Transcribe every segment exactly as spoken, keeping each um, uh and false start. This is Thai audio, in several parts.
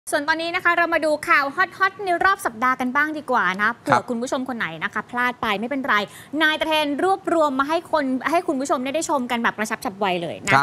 ส่วนตอนนี้นะคะเรามาดูข่าวฮอตๆในรอบสัปดาห์กันบ้างดีกว่านะเผื่อคุณผู้ชมคนไหนนะคะพลาดไปไม่เป็นไรนายตะเทนรวบรวมมาให้คนให้คุณผู้ชมได้ชมกันแบบกระชับฉับไวเลยนะ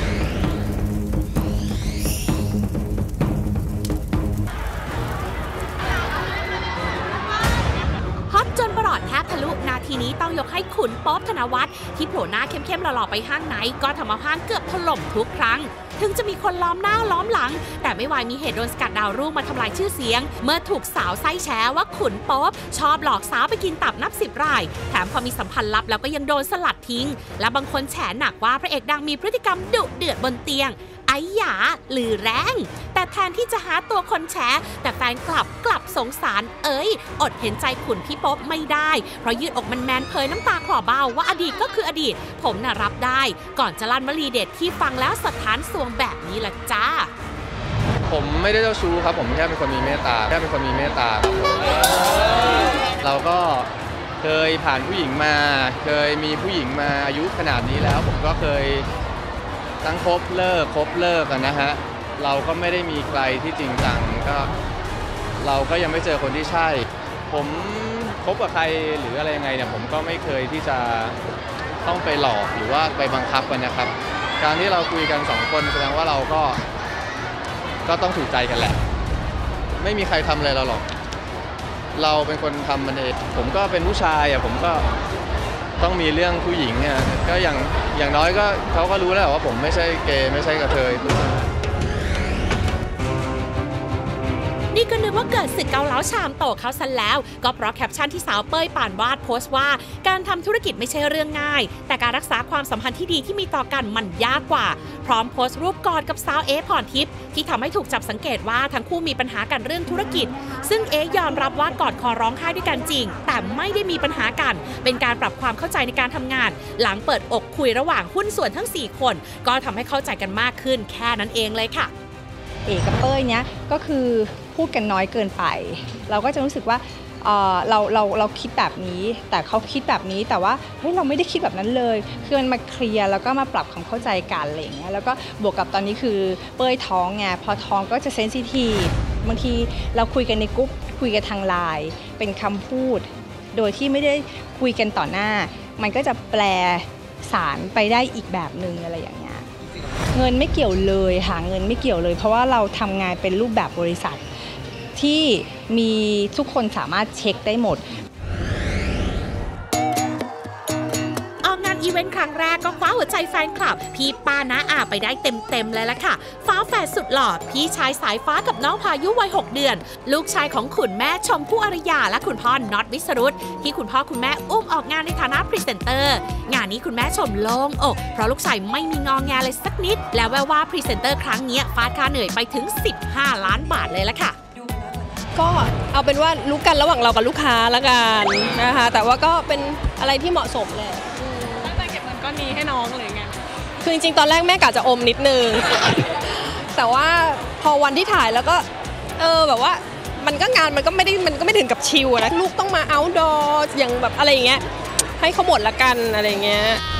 ฮอตจนประหลอดแทบทะลุนาทีนี้ต้องยกให้ขุนโป๊ปธนวัฒน์ที่โผล่หน้าเข้มๆหล่อๆไปห้างไหนก็ทำเอาห้างเกือบถล่มทุกครั้งถึงจะมีคนล้อมหน้าล้อมหลังแต่ไม่วายมีเหตุโดนสกัดดาวรุ่งมาทำลายชื่อเสียงเมื่อถูกสาวไส้แฉว่าขุนโป๊ปชอบหลอกสาวไปกินตับนับสิบรายแถมพอมีสัมพันธ์ลับแล้วก็ยังโดนสลัดทิ้งและบางคนแฉหนักว่าพระเอกดังมีพฤติกรรมดุเดือดบนเตียงไอ้หยาหรือแรงแต่แทนที่จะหาตัวคนแฉแต่แฟนคลับกลับสงสารเอ้ยอดเห็นใจขุนพี่โป๊ปไม่ได้เพราะยืดอกมันแมนเผยน้ำตาคลอเบ้าว่าอดีตก็คืออดีตผมน่ะรับได้ก่อนจะลั่นวลีเด็ดที่ฟังแล้วสะท้านสวงแบบนี้ละจ้าผมไม่ได้เจ้าชู้ครับผมแค่เป็นคนมีเมตตาแค่เป็นคนมีเมตตาเราก็เคยผ่านผู้หญิงมาเคยมีผู้หญิงมาอายุขนาดนี้แล้วผมก็เคยทั้งคบเลิกคบเลิกกันนะฮะเราก็ไม่ได้มีใครที่จริงจังก็เราก็ยังไม่เจอคนที่ใช่ผมคบกับใครหรืออะไรยังไงเนี่ยผมก็ไม่เคยที่จะต้องไปหลอกหรือว่าไปบังคับกันนะครับการที่เราคุยกันสองคนแสดงว่าเราก็ก็ต้องถูกใจกันแหละไม่มีใครทำอะไรเราหรอกเราเป็นคนทำมันเองผมก็เป็นผู้ชายอ่ะผมก็ต้องมีเรื่องผู้หญิงเนี่ยก็อย่างอย่างน้อยก็เขาก็รู้แล้วว่าผมไม่ใช่เกย์ไม่ใช่กระเทยนี่ก็นึกว่าเกิดศึกเกาเหลาชามโตเขาซะแล้วก็เพราะแคปชั่นที่สาวเป้ยป่านวาดโพสต์ว่าการทำธุรกิจไม่ใช่เรื่องง่ายแต่การรักษาความสัมพันธ์ที่ดีที่มีต่อกันมันยากกว่าพร้อมโพสต์รูปกอดกับสาวเอพรทิพย์ที่ทำให้ถูกจับสังเกตว่าทั้งคู่มีปัญหากันเรื่องธุรกิจซึ่งเอยอมรับว่ากอดคอร้องไห้ด้วยกันจริงแต่ไม่ได้มีปัญหากันเป็นการปรับความเข้าใจในการทำงานหลังเปิดอกคุยระหว่างหุ้นส่วนทั้งสี่คนก็ทำให้เข้าใจกันมากขึ้นแค่นั้นเองเลยค่ะเอกกับเป้ยเนี้ยก็คือพูดกันน้อยเกินไปเราก็จะรู้สึกว่า เอ่อ เราเราเราคิดแบบนี้แต่เขาคิดแบบนี้แต่ว่าเฮ้ยเราไม่ได้คิดแบบนั้นเลยคือมันมาเคลียร์แล้วก็มาปรับความเข้าใจกันอะไรอย่างเงี้ยแล้วก็บวกกับตอนนี้คือเป้ยท้องไงพอท้องก็จะเซนซิทีฟบางทีเราคุยกันในกลุ่มคุยกันทางไลน์เป็นคำพูดโดยที่ไม่ได้คุยกันต่อหน้ามันก็จะแปลสารไปได้อีกแบบนึงอะไรอย่างเงี้ยเงินไม่เกี่ยวเลยหาเงินไม่เกี่ยวเลยเพราะว่าเราทำงานเป็นรูปแบบบริษัทที่มีทุกคนสามารถเช็คได้หมดออกงานอีเวนต์ครั้งแรกก็คว้าหัวใจแฟนคลับพี่ป้าน้าอาไปได้เต็มๆเลยละค่ะฟ้าแฝดสุดหล่อพี่ชายสายฟ้ากับน้องพายุวัยหกเดือนลูกชายของคุณแม่ชมพู่อารยาและคุณพ่อน็อตวิสรุตที่คุณพ่อคุณแม่อุ้มออกงานในฐานะพรีเซนเตอร์งานนี้คุณแม่ชมโล่งอกเพราะลูกชายไม่มีงอแงเลยสักนิดแล้วแววว่าพรีเซนเตอร์ครั้งนี้ฟาดค่าเหนื่อยไปถึงสิบห้าล้านบาทเลยละค่ะก็เอาเป็นว่ารู้กันระหว่างเรากับลูกค้าละกันนะคะแต่ว่าก็เป็นอะไรที่เหมาะสมแหละตั้งใจเก็บเงินก้อนนี้ให้น้องอะไรเงี้ยคือจริงๆตอนแรกแม่กะจะอมนิดนึง แต่ว่าพอวันที่ถ่ายแล้วก็เออแบบว่ามันก็งานมันก็ไม่ได้มันก็ไม่ถึงกับชิลนะลูกต้องมาเอาท์ดอร์อย่างแบบอะไรอย่างเงี้ยให้เขาหมดละกันอะไรเงี้ย